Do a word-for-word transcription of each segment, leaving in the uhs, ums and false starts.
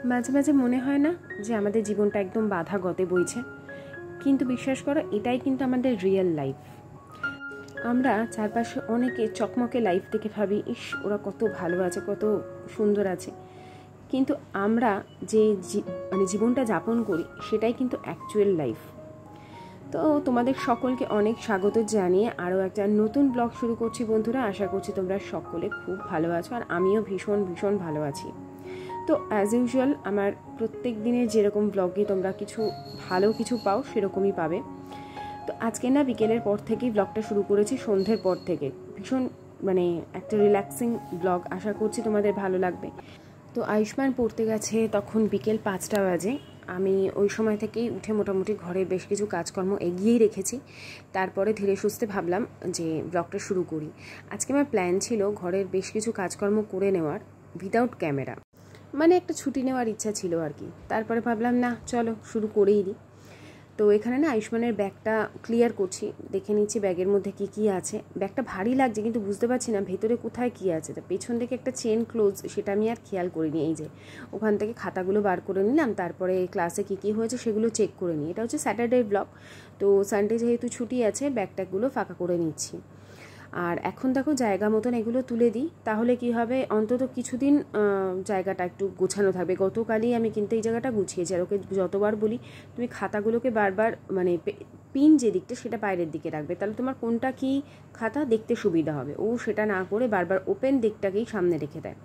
মাঝে মাঝে মনে হয় না যে আমাদের জীবনটা একদম বাধা গতে বইছে, কিন্তু বিশ্বাস করো এটাই কিন্তু আমাদের রিয়েল লাইফ। আমরা চারপাশে অনেকে চকমকে লাইফ দেখে ভাবি, ইস ওরা কত ভালো আছে, কত সুন্দর আছে, কিন্তু আমরা যে মানে জীবনটা যাপন করি সেটাই কিন্তু অ্যাকচুয়াল লাইফ। তো তোমাদের সকলকে অনেক স্বাগত জানিয়ে আরও একটা নতুন ব্লগ শুরু করছি বন্ধুরা। আশা করছি তোমরা সকলে খুব ভালো আছো, আর আমিও ভীষণ ভীষণ ভালো আছি। তো অ্যাজ ইউজুয়াল আমার প্রত্যেক দিনের যেরকম ব্লগে তোমরা কিছু ভালো কিছু পাও সেরকমই পাবে। তো আজকে না বিকেলের পর থেকেই ব্লগটা শুরু করেছি, সন্ধ্যের পর থেকে। ভীষণ মানে একটা রিল্যাক্সিং ব্লগ, আশা করছি তোমাদের ভালো লাগবে। তো আয়ুষ্মান পড়তে গেছে তখন বিকেল পাঁচটা বাজে। আমি ওই সময় থেকেই উঠে মোটামুটি ঘরে বেশ কিছু কাজকর্ম এগিয়েই রেখেছি। তারপরে ধীরে সুস্থে ভাবলাম যে ব্লগটা শুরু করি। আজকে আমার প্ল্যান ছিল ঘরের বেশ কিছু কাজকর্ম করে নেওয়ার উইদাউট ক্যামেরা, মানে একটা ছুটি নেওয়ার ইচ্ছা ছিল আর কি। তারপরে ভাবলাম না চলো শুরু করেই দিই। তো এখানে না আয়ুষ্মানের ব্যাগটা ক্লিয়ার করছি, দেখে নিচ্ছি ব্যাগের মধ্যে কি কি আছে। ব্যাগটা ভারী লাগছে কিন্তু বুঝতে পারছি না ভেতরে কোথায় কি আছে। তা পেছন থেকে একটা চেন ক্লোজ, সেটা আমি আর খেয়াল করিনি। এই যে ওখান থেকে খাতাগুলো বার করে নিলাম, তারপরে ক্লাসে কি কি হয়েছে সেগুলো চেক করে নিই। এটা হচ্ছে স্যাটারডে ব্লগ, তো সানডে যেহেতু ছুটি আছে ব্যাগটাগুলো ফাঁকা করে নিচ্ছি। আর এখন দেখো জায়গা মতন এগুলো তুলে দিই, তাহলে কি হবে অন্তত কিছুদিন জায়গাটা একটু গোছানো থাকবে। গতকালই আমি কিন্তু এই জায়গাটা গুছিয়েছি, আর ওকে যতবার বলি তুমি খাতাগুলোকে বারবার মানে পিন যে দিকটা সেটা বাইরের দিকে রাখবে, তাহলে তোমার কোনটা কি খাতা দেখতে সুবিধা হবে। ও সেটা না করে বারবার ওপেন দিকটাকেই সামনে রেখে দেয়।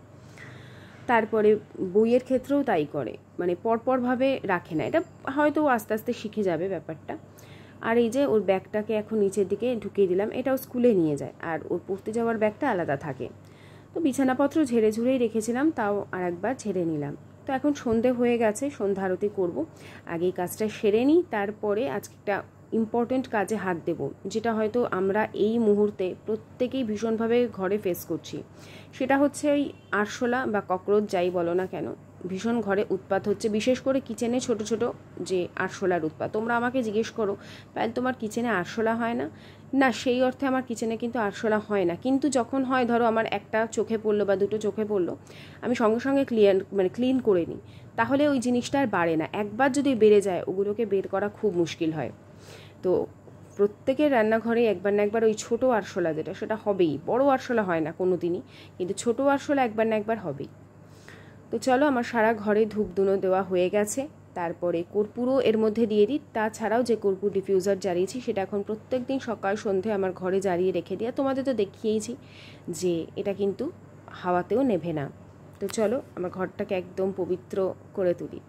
তারপরে বইয়ের ক্ষেত্রেও তাই করে, মানে পরপরভাবে রাখে না। এটা হয়তো আস্তে আস্তে শিখে যাবে ব্যাপারটা। আর এই যে ওর ব্যাগটাকে এখন নিচের দিকে ঢুকিয়ে দিলাম, এটাও স্কুলে নিয়ে যায়, আর ওর পড়তে যাওয়ার ব্যাগটা আলাদা থাকে। তো বিছানাপত্র ঝেড়ে ঝুড়েই রেখেছিলাম, তাও আর একবার ঝেড়ে নিলাম। তো এখন সন্ধে হয়ে গেছে, সন্ধ্যা আরতি করবো। আগে এই কাজটা সেরে নিই, তারপরে আজকে একটা ইম্পর্টেন্ট কাজে হাত দেব, যেটা হয়তো আমরা এই মুহূর্তে প্রত্যেকেই ভীষণভাবে ঘরে ফেস করছি। সেটা হচ্ছে ওই আরশোলা বা ককরোচ যাই বলো না কেন, ভীষণ ঘরে উৎপাত হচ্ছে, বিশেষ করে কিচেনে ছোট ছোট যে আরশোলার উৎপাত। তোমরা আমাকে জিজ্ঞেস করো তাহলে তোমার কিচেনে আরশোলা হয় না? না, সেই অর্থে আমার কিচেনে কিন্তু আরশোলা হয় না, কিন্তু যখন হয় ধরো আমার একটা চোখে পড়লো বা দুটো চোখে পড়লো, আমি সঙ্গে সঙ্গে ক্লিয়ার মানে ক্লিন করে নিই, তাহলে ওই জিনিসটা আর বাড়ে না। একবার যদি বেড়ে যায় ওগুলোকে বের করা খুব মুশকিল হয়। তো প্রত্যেকের রান্নাঘরে একবার না একবার ওই ছোটো আরশোলা যেটা সেটা হবেই, বড় আরশোলা হয় না কোনো দিনই, কিন্তু ছোটো আরশোলা একবার না একবার হবেই। তো চলো আমার সারা ঘরে ধূপ ধুনো দেওয়া হয়ে গেছে, তারপরে কর্পূরও এর মধ্যে দিয়ে দিই। তাছাড়াও যে কর্পূর ডিফিউজার জ্বালিয়েছি সেটা এখন প্রত্যেক দিন সকাল সন্ধে আমার ঘরে জ্বালিয়ে রেখে দিই। তোমাদের তো দেখিয়েছি যে এটা কিন্তু হাওয়াতেও নেভে না। তো চলো আমার ঘরটাকে একদম পবিত্র করে তুলি।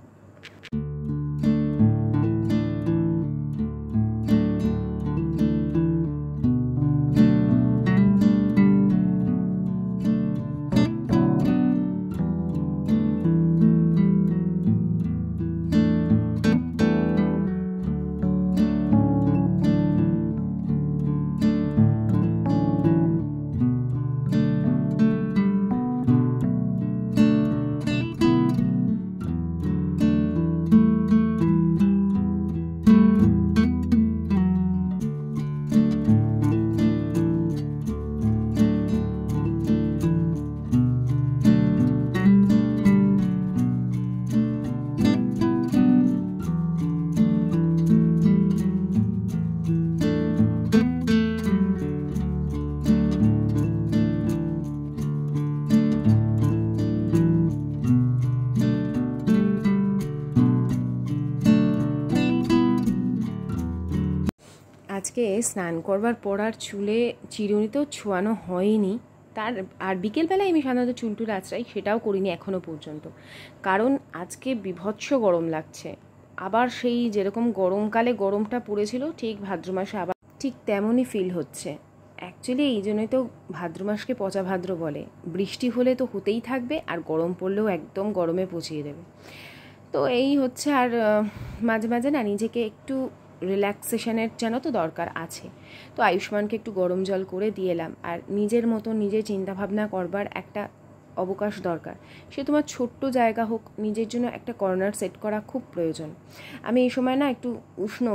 আজকে স্নান করবার পর আর চুলে চিরুনি তো ছোঁয়ানো হয়নি, তার আর বিকেলবেলায় আমি সাধারণত চুল টুল আঁচড়াই, সেটাও করিনি এখনও পর্যন্ত, কারণ আজকে বিভৎস গরম লাগছে। আবার সেই যেরকম গরমকালে গরমটা পড়েছিল ঠিক ভাদ্র মাসে আবার ঠিক তেমনই ফিল হচ্ছে। অ্যাকচুয়ালি এই জন্যই তো ভাদ্র মাসকে পচা ভাদ্র বলে, বৃষ্টি হলে তো হতেই থাকবে আর গরম পড়লেও একদম গরমে পচিয়ে দেবে। তো এই হচ্ছে, আর মাঝে মাঝে না নিজেকে একটু রিল্যাক্সেশনের যেন তো দরকার আছে। তো আয়ুষ্মানকে একটু গরম জল করে দিয়ে এলাম, আর নিজের মতো নিজের চিন্তাভাবনা করবার একটা অবকাশ দরকার। সে তোমার ছোট্ট জায়গা হোক, নিজের জন্য একটা কর্নার সেট করা খুব প্রয়োজন। আমি এই সময় না একটু উষ্ণ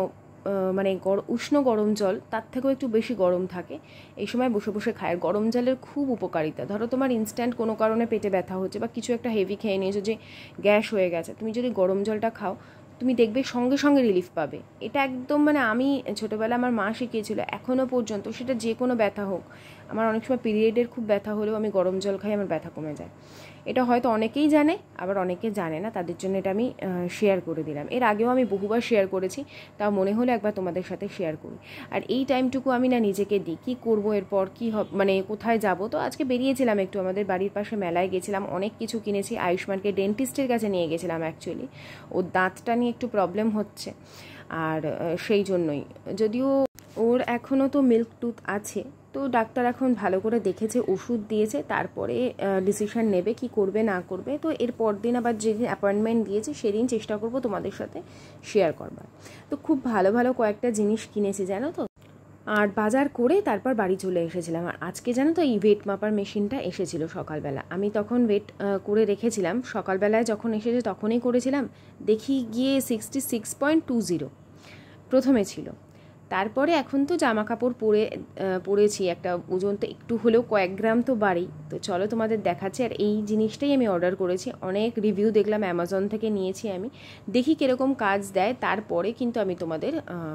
মানে উষ্ণ গরম জল তার থেকেও একটু বেশি গরম থাকে, এই সময় বসে বসে খায়। গরম জলের খুব উপকারিতা। ধরো তোমার ইনস্ট্যান্ট কোনো কারণে পেটে ব্যথা হচ্ছে বা কিছু একটা হেভি খেয়ে নিয়েছো যে গ্যাস হয়ে গেছে, তুমি যদি গরম জলটা খাও তুমি দেখবে সঙ্গে সঙ্গে রিলিফ পাবে। এটা একদম মানে আমি ছোটোবেলা আমার মা শিখিয়েছিল, এখনও পর্যন্ত সেটা যে কোনো ব্যথা হোক, আমার অনেক সময় পিরিয়ডের খুব ব্যথা হলেও আমি গরম জল খাই, আমার ব্যথা কমে যায়। এটা হয়তো অনেকেই জানে, আবার অনেকে জানে না, তাদের জন্য এটা আমি শেয়ার করে দিলাম। এর আগেও আমি বহুবার শেয়ার করেছি, তাও মনে হলো একবার তোমাদের সাথে শেয়ার করি। আর এই টাইমটুকু আমি না নিজেকে দিই, কী করবো এরপর, কী হবে, মানে কোথায় যাব। তো আজকে বেরিয়েছিলাম একটু, আমাদের বাড়ির পাশে মেলায় গেছিলাম, অনেক কিছু কিনেছি। আয়ুষ্মানকে ডেন্টিস্টের কাছে নিয়ে গেছিলাম অ্যাকচুয়ালি, ওর দাঁতটা নিয়ে একটু প্রবলেম হচ্ছে, আর সেই জন্যই। যদিও ওর এখনও তো মিল্ক টুথ আছে, তো ডাক্তার এখন ভালো করে দেখেছে, ওষুধ দিয়েছে, তারপরে ডিসিশন নেবে কি করবে না করবে। তো এর পর দিন আবার যেদিন অ্যাপয়েন্টমেন্ট দিয়েছে সেদিন চেষ্টা করব তোমাদের সাথে শেয়ার করবার। তো খুব ভালো ভালো কয়েকটা জিনিস কিনেছি জানো তো, আর বাজার করে তারপর বাড়ি চলে এসেছিলাম। আর আজকে জানো তো এই ওয়েট মাপার মেশিনটা এসেছিল সকালবেলা, আমি তখন ওয়েট করে রেখেছিলাম, সকালবেলায় যখন এসেছে তখনই করেছিলাম, দেখি গিয়ে sixty six point two zero প্রথমে ছিল। তারপরে এখন তো জামা কাপড় পরে পরেছি, একটা ওজন তো একটু হলেও কয়েক গ্রাম তো বাড়ি। তো চলো তোমাদের দেখাচ্ছি। আর এই জিনিসটাই আমি অর্ডার করেছি, অনেক রিভিউ দেখলাম, অ্যামাজন থেকে নিয়েছি আমি, দেখি কীরকম কাজ দেয়, তারপরে কিন্তু আমি তোমাদের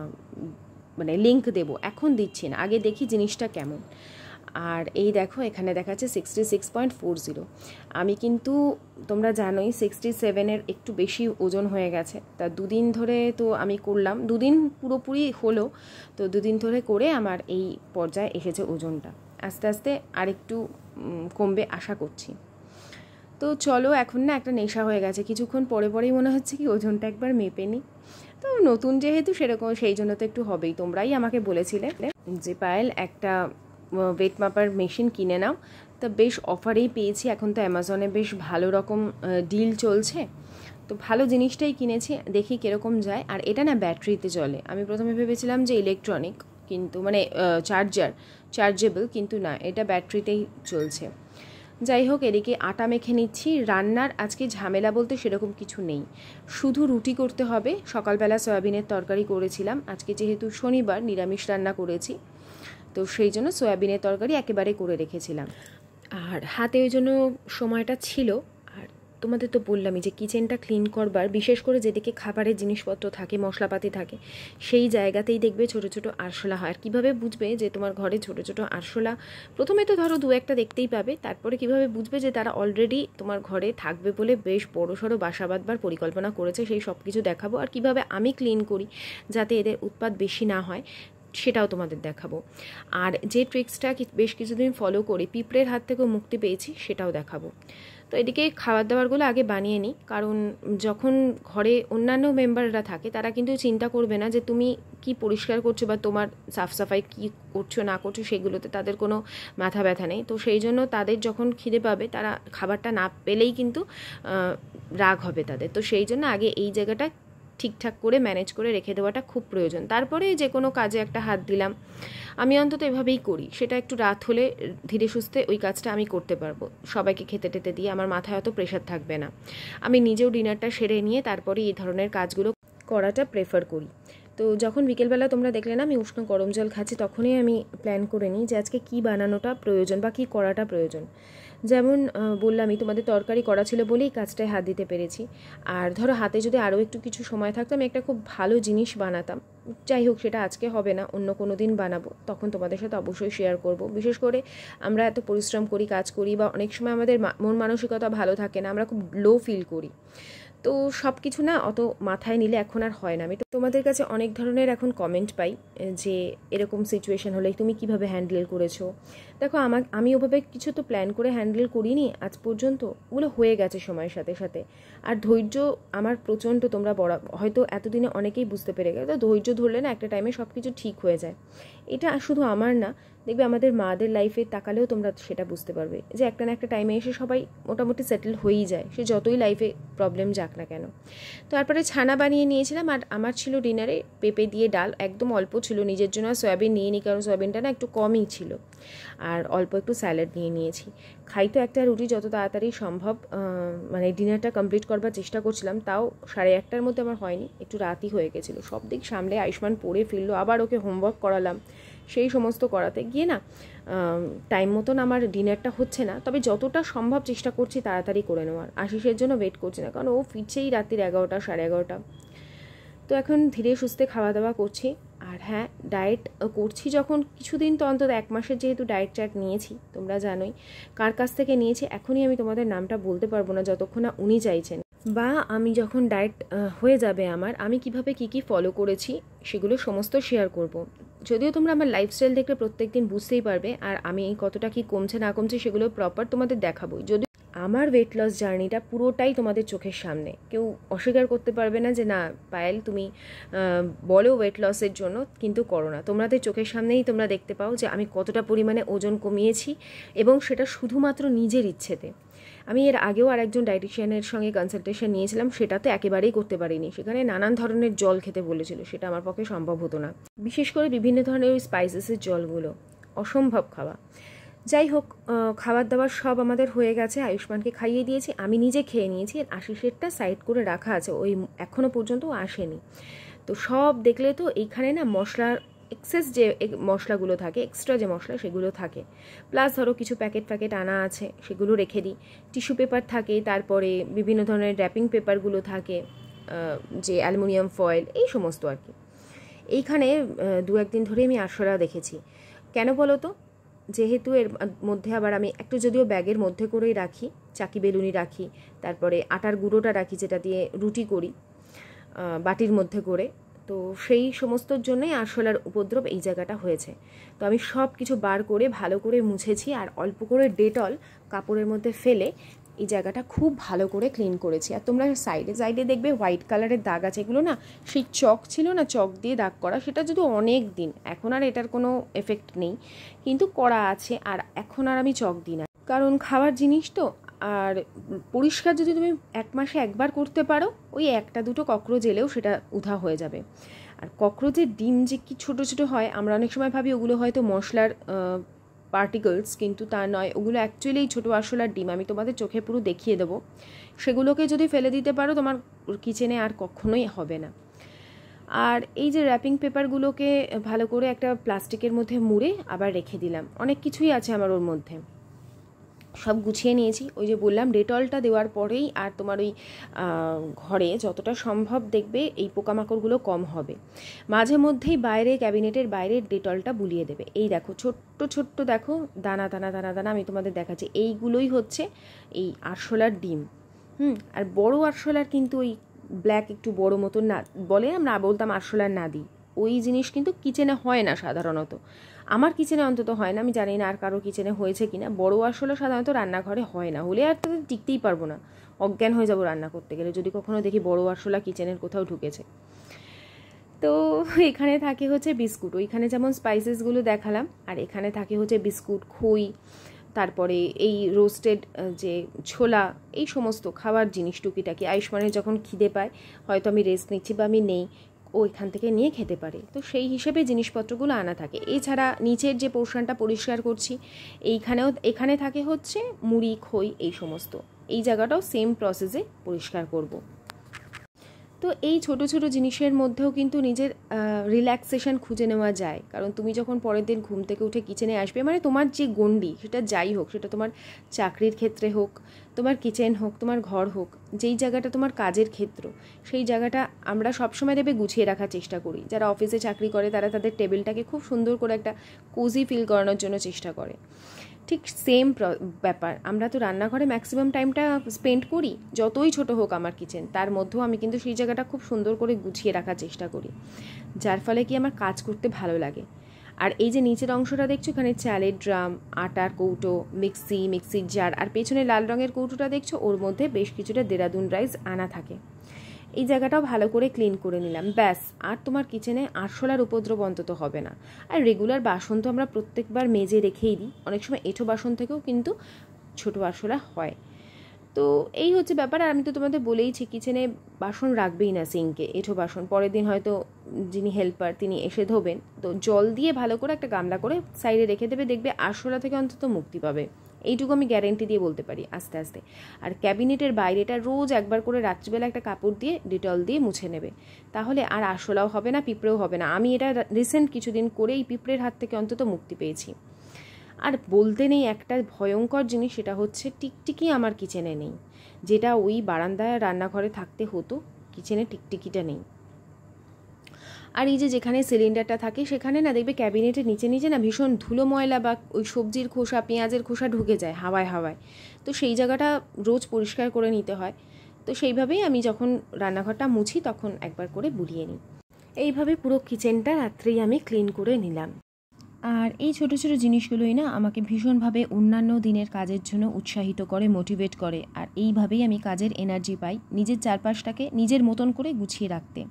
মানে লিঙ্ক দেবো, এখন দিচ্ছি না, আগে দেখি জিনিসটা কেমন। আর এই দেখো এখানে দেখাচ্ছে sixty six point four zero. আমি কিন্তু তোমরা জানোই সিক্সটি সেভেনের একটু বেশি ওজন হয়ে গেছে, তা দুদিন ধরে তো আমি করলাম, দুদিন পুরোপুরি হলো, তো দুদিন ধরে করে আমার এই পর্যায়ে এসেছে ওজনটা, আস্তে আস্তে আরেকটু কমবে আশা করছি। তো চলো, এখন না একটা নেশা হয়ে গেছে, কিছুক্ষণ পরে পরেই মনে হচ্ছে কি ওজনটা একবার মেপে নিই। তো নতুন যেহেতু সেরকম, সেই জন্য তো একটু হবেই। তোমরাই আমাকে বলেছিলে যে পায়েল একটা ওয়েট মাপার মেশিন কিনে নাও, তা বেশ অফারেই পেয়েছি, এখন তো অ্যামাজনে বেশ ভালো রকম ডিল চলছে, তো ভালো জিনিসটাই কিনেছি, দেখি কীরকম যায়। আর এটা না ব্যাটারিতে চলে, আমি প্রথমে ভেবেছিলাম যে ইলেকট্রনিক, কিন্তু মানে চার্জার চার্জেবল, কিন্তু না, এটা ব্যাটারিতেই চলছে। যাই হোক, এদিকে আটা মেখে নিচ্ছি। রান্নার আজকে ঝামেলা বলতে সেরকম কিছু নেই, শুধু রুটি করতে হবে। সকালবেলা সয়াবিনের তরকারি করেছিলাম, আজকে যেহেতু শনিবার নিরামিষ রান্না করেছি, তো সেই জন্য সয়াবিনের তরকারি একেবারে করে রেখেছিলাম। আর হাতে ওই জন্য সময়টা ছিল। আর তোমাদের তো বললামই যে কিচেনটা ক্লিন করবার, বিশেষ করে যেদিকে খাবারের জিনিসপত্র থাকে, মশলাপাতি থাকে, সেই জায়গাতেই দেখবে ছোট ছোট আরশোলা হয়। আর কীভাবে বুঝবে যে তোমার ঘরে ছোট ছোট আরশোলা, প্রথমে তো ধরো দু একটা দেখতেই পাবে, তারপরে কিভাবে বুঝবে যে তারা অলরেডি তোমার ঘরে থাকবে বলে বেশ বড় সড়ো বাসা বাঁধবার পরিকল্পনা করেছে, সেই সব কিছু দেখাবো। আর কিভাবে আমি ক্লিন করি যাতে এদের উৎপাত বেশি না হয়, সেটাও তোমাদের দেখাবো। আর যে ট্রিক্সটা বেশ কিছুদিন ফলো করি, পিঁপড়ের হাত থেকেও মুক্তি পেয়েছি, সেটাও দেখাবো। তো এদিকে খাবার দাবারগুলো আগে বানিয়ে নিই, কারণ যখন ঘরে অন্যান্য মেম্বাররা থাকে তারা কিন্তু চিন্তা করবে না যে তুমি কি পরিষ্কার করছো বা তোমার সাফ সাফাই কী করছো না করছো, সেগুলোতে তাদের কোনো মাথা ব্যথা নেই। তো সেই জন্য তাদের যখন খিদে পাবে, তারা খাবারটা না পেলেই কিন্তু রাগ হবে তাদের। তো সেই জন্য আগে এই জায়গাটা ঠিকঠাক করে ম্যানেজ করে রেখে দেওয়াটা খুব প্রয়োজন, তারপরে যে কোনো কাজে একটা হাত দিলাম। আমি অন্তত এভাবেই করি, সেটা একটু রাত হলে ধীরে সুস্থে ওই কাজটা আমি করতে পারবো, সবাইকে খেতে টেতে দিয়ে আমার মাথায় অত প্রেশার থাকবে না। আমি নিজেও ডিনারটা সেরে নিয়ে তারপরে এই ধরনের কাজগুলো করাটা প্রেফার করি। তো যখন বিকেলবেলা তোমরা দেখলে না আমি উষ্ণ গরম জল খাচ্ছি, তখনই আমি প্ল্যান করে নিই যে আজকে কী বানানোটা প্রয়োজন বা কী করাটা প্রয়োজন। যেমন বললামই, তোমাদের তরকারি করা ছিল বলেই কাজটায় হাত দিতে পেরেছি। আর ধরো হাতে যদি আরও একটু কিছু সময় থাকতো, আমি একটা খুব ভালো জিনিস বানাতাম। যাই হোক, সেটা আজকে হবে না, অন্য কোনো দিন বানাবো, তখন তোমাদের সাথে অবশ্যই শেয়ার করব। বিশেষ করে আমরা এত পরিশ্রম করি, কাজ করি, বা অনেক সময় আমাদের মন মানসিকতা ভালো থাকে না, আমরা খুব লো ফিল করি, তো সব কিছু না অত মাথায় নিলে এখন আর হয় না। আমি তো তোমাদের কাছে অনেক ধরনের এখন কমেন্ট পাই যে এরকম সিচুয়েশন হলে তুমি কিভাবে হ্যান্ডেল করেছো। দেখো, আমার আমি ওভাবে কিছু তো প্ল্যান করে হ্যান্ডেল করিনি আজ পর্যন্ত, ওগুলো হয়ে গেছে সময়ের সাথে সাথে। আর ধৈর্য আমার প্রচণ্ড, তোমরা বড় হয়তো এতদিনে অনেকেই বুঝতে পেরে গেছে, ধৈর্য ধরলে না একটা টাইমে সব কিছু ঠিক হয়ে যায়। এটা শুধু আমার না, দেখবে আমাদের মাদের লাইফে তাকালেও তোমরা সেটা বুঝতে পারবে যে একটা না একটা টাইমে এসে সবাই মোটামুটি সেটেল হয়েই যায়, সে যতই লাইফে প্রবলেম যাক না কেন। তারপরে ছানা বানিয়ে নিয়েছিলাম, আর আমার ছিল ডিনারে পেঁপে দিয়ে ডাল, একদম অল্প ছিল, নিজের জন্য সয়াবিন নিয়ে নিই কারণ সয়াবিনটা না একটু কমই ছিল, আর অল্প একটু স্যালাড নিয়ে নিয়েছি। খাই তো একটা রুটি যত তাড়াতাড়ি সম্ভব, মানে ডিনারটা কমপ্লিট করবার চেষ্টা করছিলাম, তাও সাড়ে একটার মধ্যে আমার হয়নি, একটু রাতই হয়ে গেছিলো। সব দিক সামলে আয়ুষ্মান পড়ে ফিরলো, আবার ওকে হোমওয়ার্ক করালাম, সেই সমস্ত করাতে গিয়ে না টাইম মতন আমার ডিনারটা হচ্ছে না, তবে যতটা সম্ভব চেষ্টা করছি তাড়াতাড়ি করে নেওয়ার। আশিসের জন্য ওয়েট করছি না, কারণ ও ফিরছেই রাত্রির এগারোটা সাড়ে এগারোটা। তো এখন ধীরে সুস্থে খাওয়া দাওয়া করছি। আর হ্যাঁ, ডায়েট করছি যখন কিছুদিন তো অন্তত এক মাসের যেহেতু ডায়েট চার্ট নিয়েছি, তোমরা জানোই কার কাছ থেকে নিয়েছি, এখনই আমি তোমাদের নামটা বলতে পারবো না যতক্ষণ না উনি চাইছেন, বা আমি যখন ডায়েট হয়ে যাবে আমার, আমি কিভাবে কি কি ফলো করেছি সেগুলো সমস্ত শেয়ার করব। যদিও তোমরা আমার লাইফস্টাইল দেখলে প্রত্যেক দিন বুঝতেই পারবে, আর আমি কতটা কি কমছে না কমছে সেগুলো প্রপার তোমাদের দেখাবোই। যদি আমার ওয়েট লস জার্নিটা পুরোটাই তোমাদের চোখের সামনে, কেউ অস্বীকার করতে পারবে না যে না পায়েল তুমি বলো ওয়েট লসের জন্য, কিন্তু করো না। তোমাদের চোখের সামনেই তোমরা দেখতে পাও যে আমি কতটা পরিমাণে ওজন কমিয়েছি, এবং সেটা শুধুমাত্র নিজের ইচ্ছেতে। আমি এর আগেও আর একজন ডায়েটিশিয়ানের সঙ্গে কনসালটেশন নিয়েছিলাম, সেটা তো একেবারেই করতে পারিনি, সেখানে নানান ধরনের জল খেতে বলেছিল, সেটা আমার পক্ষে সম্ভব হতো না, বিশেষ করে বিভিন্ন ধরনের ওই স্পাইসেসের জলগুলো অসম্ভব খাওয়া। যাই হোক, খাবার দাবার সব আমাদের হয়ে গেছে, আয়ুষ্মানকে খাইয়ে দিয়েছি, আমি নিজে খেয়ে নিয়েছি, আর আশিসেরটা সাইড করে রাখা আছে, ওই এখনও পর্যন্ত আসেনি। তো সব দেখলে তো এইখানে না মশলার এক্সেস যে মশলাগুলো থাকে, এক্সট্রা যে মশলা সেগুলো থাকে, প্লাস ধরো কিছু প্যাকেট প্যাকেট আনা আছে সেগুলো রেখে দিই, টিস্যু পেপার থাকে, তারপরে বিভিন্ন ধরনের র্যাপিং পেপারগুলো থাকে, যে অ্যালুমিনিয়াম ফয়েল, এই সমস্ত আর কি। এইখানে দু একদিন ধরে আমি আরশোলা দেখেছি, কেন বলো তো, যেহেতু এর মধ্যে আবার আমি একটু যদিও ব্যাগের মধ্যে করেই রাখি, চাকি বেলুনি রাখি, তারপরে আটার গুঁড়োটা রাখি যেটা দিয়ে রুটি করি বাটির মধ্যে করে, তো সেই সমস্তর জন্যই আরশোলার উপদ্রব এই জায়গাটা হয়েছে। তো আমি সব কিছু বার করে ভালো করে মুছেছি, আর অল্প করে ডেটল কাপড়ের মধ্যে ফেলে এই জায়গাটা খুব ভালো করে ক্লিন করেছি। আর তোমরা সাইডে সাইডে দেখবে হোয়াইট কালারের দাগ আছে, এগুলো না সেই চক ছিল না, চক দিয়ে দাগ করা, সেটা যদি অনেক দিন, এখন আর এটার কোনো এফেক্ট নেই, কিন্তু করা আছে, আর এখন আর আমি চক দিই না, কারণ খাওয়ার জিনিস তো। আর পরিষ্কার যদি তুমি এক মাসে একবার করতে পারো, ওই একটা দুটো ককরোচ এলেও সেটা উধা হয়ে যাবে। আর ককরোচের ডিম যে কি ছোটো ছোটো হয়, আমরা অনেক সময় ভাবি ওগুলো হয়তো মশলার পার্টিকলস, কিন্তু তা নয়, ওগুলো অ্যাকচুয়ালি এই ছোটো আরশোলার ডিম। আমি তোমাদের চোখে পুরো দেখিয়ে দেবো, সেগুলোকে যদি ফেলে দিতে পারো তোমার কিচেনে আর কখনোই হবে না। আর এই যে র্যাপিং পেপারগুলোকে ভালো করে একটা প্লাস্টিকের মধ্যে মুড়ে আবার রেখে দিলাম, অনেক কিছুই আছে আমার ওর মধ্যে, সব গুছিয়ে নিয়েছি। ওই যে বললাম ডেটলটা দেওয়ার পরেই আর তোমার ওই ঘরে যতটা সম্ভব দেখবে এই পোকামাকড়গুলো কম হবে। মাঝে মধ্যেই বাইরে ক্যাবিনেটের বাইরে ডেটলটা বুলিয়ে দেবে। এই দেখো ছোট্ট ছোট্ট দেখো দানা দানা দানা দানা, আমি তোমাদের দেখাচ্ছি, এইগুলোই হচ্ছে এই আরশোলার ডিম। হুম আর বড় আরশোলার কিন্তু ওই ব্ল্যাক একটু বড় মতো না বলে, আমরা বলতাম আরশোলার নাদি, ওই জিনিস কিন্তু কিচেনে হয় না সাধারণত, আমার কিচেনে অন্তত হয় না, আমি জানি না আর কারো কিচেনে হয়েছে কিনা। বড় আরশোলা সাধারণত রান্নাঘরে হয় না, হলে আর তাদের টিকতেই পারবো না, অজ্ঞান হয়ে যাবো রান্না করতে গেলে যদি কখনো দেখি বড় আরশোলা কিচেনের কোথাও ঢুকেছে। তো এখানে থাকে হচ্ছে বিস্কুট, ওইখানে যেমন স্পাইসেসগুলো দেখালাম, আর এখানে থাকে হচ্ছে বিস্কুট, খই, তারপরে এই রোস্টেড যে ছোলা, এই সমস্ত খাবার জিনিস টুকিটাকি। আয়ুষ্মানের যখন খিদে পায়, হয়তো আমি রেস্ট নিচ্ছি বা আমি নেই, ও এখান থেকে নিয়ে খেতে পারে, তো সেই হিসেবে জিনিসপত্রগুলো আনা থাকে। এছাড়া নিচের যে পোর্শনটা পরিষ্কার করছি, এইখানেও এখানে থাকে হচ্ছে মুড়ি, খই, এই সমস্ত, এই জায়গাটাও সেম প্রসেসে পরিষ্কার করব। তো এই ছোট ছোট জিনিসের মধ্যেও কিন্তু নিজের রিল্যাক্সেশন খুঁজে নেওয়া যায়, কারণ তুমি যখন পরের দিন ঘুম থেকে উঠে কিচেনে আসবে, মানে তোমার যে গণ্ডি সেটা যাই হোক, সেটা তোমার চাকরির ক্ষেত্রে হোক, তোমার কিচেন হোক, তোমার ঘর হোক, যেই জায়গাটা তোমার কাজের ক্ষেত্র, সেই জায়গাটা আমরা সবসময় দেবে গুছিয়ে রাখার চেষ্টা করি। যারা অফিসে চাকরি করে তারা তাদের টেবিলটাকে খুব সুন্দর করে একটা কোজি ফিল করানোর জন্য চেষ্টা করে, ঠিক সেম ব্যাপার আমরা তো রান্নাঘরে ম্যাক্সিমাম টাইমটা স্পেন্ড করি, যতই ছোট হোক আমার কিচেন, তার মধ্যেও আমি কিন্তু সেই জায়গাটা খুব সুন্দর করে গুছিয়ে রাখার চেষ্টা করি, যার ফলে কি আমার কাজ করতে ভালো লাগে। আর এই যে নিচের অংশটা দেখছো, এখানে চালের ড্রাম, আটার কৌটো, মিক্সি, মিক্সির জার, আর পেছনে লাল রঙের কৌটোটা দেখছো, ওর মধ্যে বেশ কিছুটা দেরাদুন রাইস আনা থাকে। এই জায়গাটাও ভালো করে ক্লিন করে নিলাম, ব্যাস। আর তোমার কিচেনে আরশোলার উপদ্রব অন্তত হবে না। আর রেগুলার বাসন তো আমরা প্রত্যেকবার মেজে রেখেই দিই, অনেক সময় এঁঠো বাসন থেকেও কিন্তু ছোটো আরশোলা হয়। তো এই হচ্ছে ব্যাপার। আর আমি তো তোমাদের বলেইছি কিচেনে বাসন রাখবেই না সিঙ্কে, এঁঠো বাসন। পরের দিন হয়তো যিনি হেল্পার তিনি এসে ধোবেন, তো জল দিয়ে ভালো করে একটা গামলা করে সাইডে রেখে দেবে, দেখবে আরশোলা থেকে অন্তত মুক্তি পাবে। এইটুকু আমি গ্যারেন্টি দিয়ে বলতে পারি আস্তে আস্তে। আর ক্যাবিনেটের বাইরেটা রোজ একবার করে রাত্রিবেলা একটা কাপড় দিয়ে ডেটল দিয়ে মুছে নেবে, তাহলে আর আরশোলাও হবে না, পিঁপড়েও হবে না। আমি এটা রিসেন্ট কিছুদিন করে এই পিঁপড়ের হাত থেকে অন্তত মুক্তি পেয়েছি। আর বলতে নেই একটা ভয়ঙ্কর জিনিস, সেটা হচ্ছে টিকটিকি আমার কিচেনে নেই, যেটা ওই বারান্দায় রান্নাঘরে থাকতে হতো, কিচেনে টিকটিকিটা নেই। আর এই যে যেখানে সিলিন্ডারটা থাকে সেখানে না দেখবে ক্যাবিনেটের নিচে নিচে না ভীষণ ধুলো ময়লা বা ওই সবজির খোসা পেঁয়াজের খোসা ঢুকে যায় হাওয়ায় হাওয়ায়, তো সেই জায়গাটা রোজ পরিষ্কার করে নিতে হয়। তো সেইভাবেই আমি যখন রান্নাঘরটা মুছি তখন একবার করে বুলিয়ে নিই। এইভাবে পুরো কিচেনটা রাত্রেই আমি ক্লিন করে নিলাম। আর এই ছোটো ছোটো জিনিসগুলোই না আমাকে ভীষণভাবে অন্যান্য দিনের কাজের জন্য উৎসাহিত করে, মোটিভেট করে। আর এইভাবেই আমি কাজের এনার্জি পাই, নিজের চারপাশটাকে নিজের মতন করে গুছিয়ে রাখতে।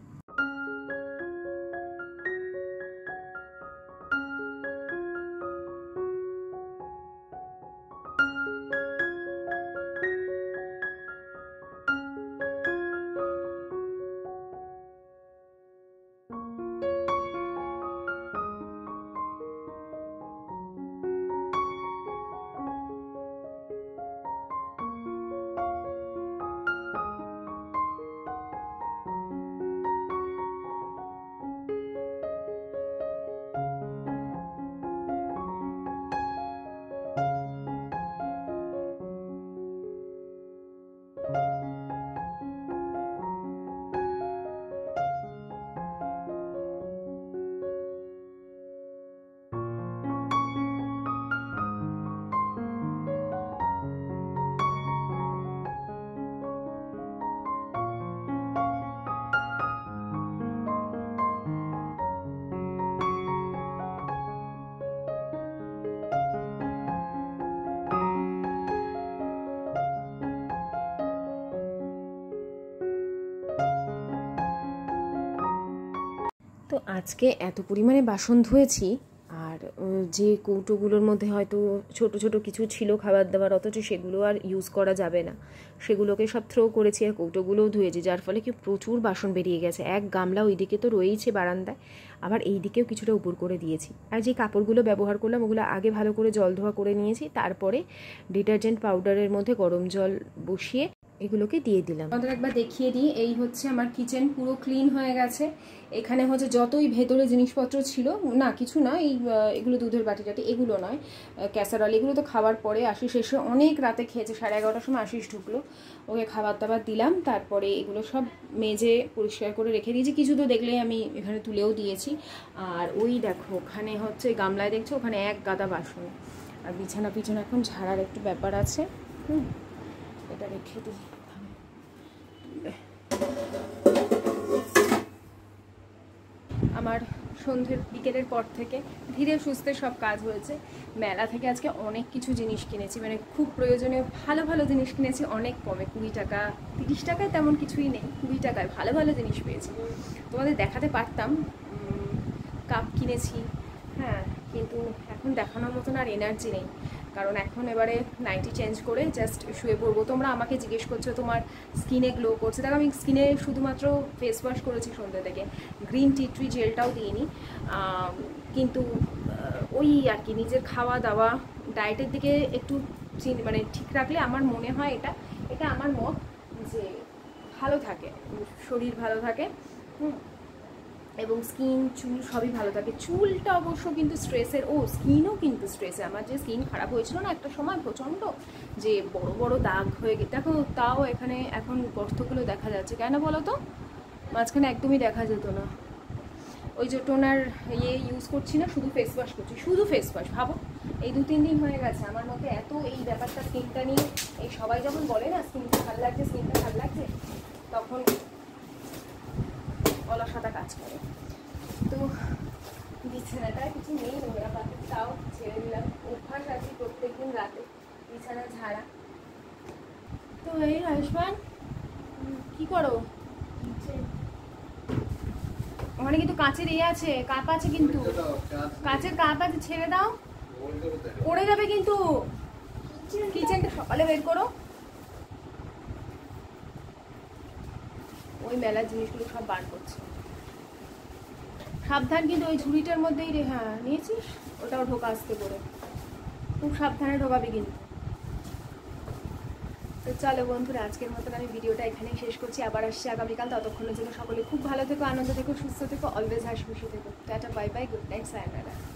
তো আজকে এত পরিমাণে বাসন ধুয়েছি, আর যে কৌটোগুলোর মধ্যে হয়তো ছোট ছোট কিছু ছিল খাবার দাবার, অথচ সেগুলো আর ইউজ করা যাবে না, সেগুলোকে সব থ্রো করেছি আর কৌটোগুলোও ধুয়েছি, যার ফলে কি প্রচুর বাসন বেরিয়ে গেছে। এক গামলা ওইদিকে তো রয়েইছে বারান্দায়, আবার এই দিকেও কিছুটা উপর করে দিয়েছি। আর যে কাপড়গুলো ব্যবহার করলাম ওগুলো আগে ভালো করে জল ধোয়া করে নিয়েছি, তারপরে ডিটারজেন্ট পাউডারের মধ্যে গরম জল বসিয়ে এগুলোকে দিয়ে দিলাম। আমাদের একবার দেখিয়ে দিই, এই হচ্ছে আমার কিচেন পুরো ক্লিন হয়ে গেছে। এখানে হচ্ছে যতই ভেতরে জিনিসপত্র ছিল, না কিছু না, এই এগুলো দুধের বাটি টাটি এগুলো নয়, ক্যাসারল, এগুলো তো খাবার পরে আশিস এসে অনেক রাতে খেয়েছে, সাড়ে এগারোটার সময় আশিস ঢুকলো, ওকে খাবার দাবার দিলাম, তারপরে এগুলো সব মেজে পরিষ্কার করে রেখে দিয়েছি। কিছু তো দেখলেই আমি এখানে তুলেও দিয়েছি। আর ওই দেখো ওখানে হচ্ছে গামলায় দেখছো ওখানে এক গাদা বাসন। আর বিছানা পিছনে এখন ঝাড়ার একটু ব্যাপার আছে, হুম এটা রেখে দিই। আমার সন্ধ্যের বিকেলের পর থেকে ধীরে সুস্থে সব কাজ হয়েছে। মেলা থেকে আজকে অনেক কিছু জিনিস কিনেছি, মানে খুব প্রয়োজনীয় ভালো ভালো জিনিস কিনেছি, অনেক কমে, কুড়ি টাকা তিরিশ টাকায় তেমন কিছুই নেই, কুড়ি টাকায় ভালো ভালো জিনিস পেয়েছি। তোমাদের দেখাতে পারতাম, কাপ কিনেছি, হ্যাঁ, কিন্তু এখন দেখানোর মতন আর এনার্জি নেই, কারণ এখন এবারে নাইটি চেঞ্জ করে জাস্ট শুয়ে পড়বো। তোমরা আমাকে জিজ্ঞেস করছো তোমার স্কিনে গ্লো করছে, দেখো আমি স্কিনে শুধুমাত্র ফেস ওয়াশ করেছি সন্ধ্যে থেকে, গ্রিন টি ট্রি জেলটাও দিইনি, কিন্তু ওই আর কি নিজের খাওয়া দাওয়া ডায়েটের দিকে একটু মানে ঠিক রাখলে আমার মনে হয় এটা এটা আমার মত যে ভালো থাকে, শরীর ভালো থাকে, হুম, এবং স্কিন চুল সবই ভালো থাকে। চুলটা অবশ্য কিন্তু স্ট্রেসের, ও স্কিনও কিন্তু স্ট্রেসের। আমার যে স্কিন খারাপ হয়েছিল না একটা সময় প্রচণ্ড, যে বড় বড় দাগ হয়ে গেছে, দেখো তাও এখানে এখন গর্তগুলো দেখা যাচ্ছে, কেন বলো তো, মাঝখানে একদমই দেখা যেত না। ওই যে টোনার ইয়ে ইউজ করছি না, শুধু ফেস ওয়াশ করছি, শুধু ফেস ওয়াশ। ভাবো এই দু তিন দিন হয়ে গেছে আমার মতে এত এই ব্যাপারটা স্কিনটা নিয়ে, এই সবাই যখন বলে না স্কিনটা ভালো লাগছে স্কিনটা ভালো লাগছে, তখন অলসতা কাজ করে। তো বিছানাটায় কিছু নেই নোংরা পাতে, তাও ছেড়ে দিলাম, অভ্যাস আছে প্রত্যেকদিন রাতে বিছানা ঝাড়া। তো এই আয়ুষ্মান কি করো, ওখানে কিন্তু কাচের ইয়ে আছে, কাপ আছে কিন্তু, কাচের কাপ আছে, ছেড়ে দাও, পড়ে যাবে কিন্তু। কিচেনটা সকালে বের করো। ওই মেলার জিনিসগুলো সব বার করছে, সাবধান কিন্তু ওই ঝুড়িটার মধ্যেই রে। হ্যাঁ নিয়েছিস, ওটাও ঢোকা আসতে করে, খুব সাবধানে ঢোকাবি কিন্তু। তো চলো বন্ধুরা, আজকের মতন আমি ভিডিওটা এখানেই শেষ করছি। আবার আসছি আগামীকাল। ততক্ষণের জন্য সকলে খুব ভালো থেকো, আনন্দ থেকো, সুস্থ থেকো, অলওয়েজ হাসি খুশি থেকো। Tata, bye bye, good night, sayonara.